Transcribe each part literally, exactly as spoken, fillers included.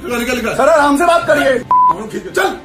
Sir आराम से बात करिए। चल।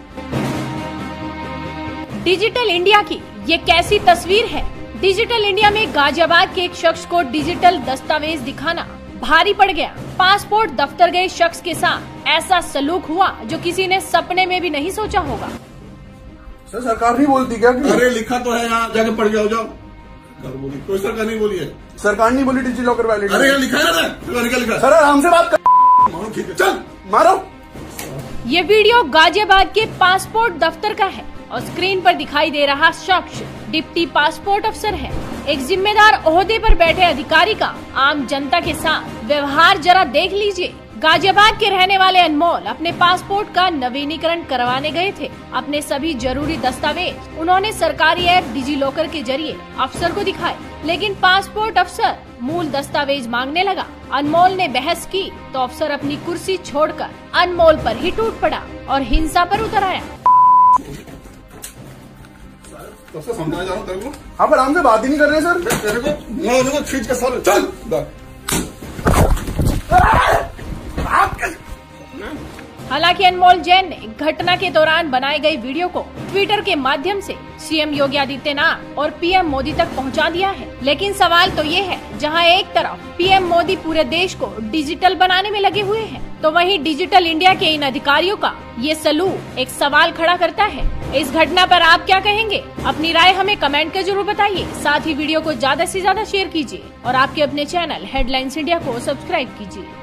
डिजिटल इंडिया की ये कैसी तस्वीर है। डिजिटल इंडिया में गाजियाबाद के एक शख्स को डिजिटल दस्तावेज दिखाना भारी पड़ गया। पासपोर्ट दफ्तर गए शख्स के साथ ऐसा सलूक हुआ जो किसी ने सपने में भी नहीं सोचा होगा। सर सरकार नहीं बोलती क्या? अरे लिखा तो है, यहाँ जाके पढ़ के हो जाओ। बोली कोई सरकार नहीं बोली है। सरकार नहीं बोली डिजी लॉकर वैलिड। अरे यहाँ लिखा है ना, लिखा। सर आराम से बात कर। चल मारो। ये वीडियो गाजियाबाद के पासपोर्ट दफ्तर का है और स्क्रीन पर दिखाई दे रहा शख्स डिप्टी पासपोर्ट अफसर है। एक जिम्मेदार ओहदे पर बैठे अधिकारी का आम जनता के साथ व्यवहार जरा देख लीजिए। गाजियाबाद के रहने वाले अनमोल अपने पासपोर्ट का नवीनीकरण करवाने गए थे। अपने सभी जरूरी दस्तावेज उन्होंने सरकारी ऐप डिजी लॉकर के जरिए अफसर को दिखाए, लेकिन पासपोर्ट अफसर मूल दस्तावेज मांगने लगा। अनमोल ने बहस की तो अफसर अपनी कुर्सी छोड़कर अनमोल पर ही टूट पड़ा और हिंसा पर उतर आया। सबसे समझाया जा रहा हूं तेरे को। आप आराम से बात ही नहीं कर रहे सर। तेरे को मैं देखो खींच के सारे चल। हालांकि अनमोल जैन ने घटना के दौरान बनाए गए वीडियो को ट्विटर के माध्यम से सीएम योगी आदित्यनाथ और पीएम मोदी तक पहुंचा दिया है। लेकिन सवाल तो ये है, जहां एक तरफ पीएम मोदी पूरे देश को डिजिटल बनाने में लगे हुए हैं, तो वहीं डिजिटल इंडिया के इन अधिकारियों का ये सलूक एक सवाल खड़ा करता है। इस घटना पर आप क्या कहेंगे? अपनी राय हमें कमेंट कर जरूर बताइए। साथ ही वीडियो को ज्यादा से ज्यादा शेयर कीजिए और आपके अपने चैनल हेडलाइंस इंडिया को सब्सक्राइब कीजिए।